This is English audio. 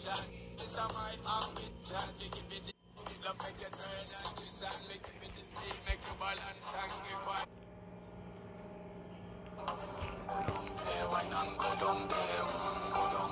It's a my ambition to give it the love, make you turn and twist and make it the thing, make you balance and give one. Go down there, why not go down there?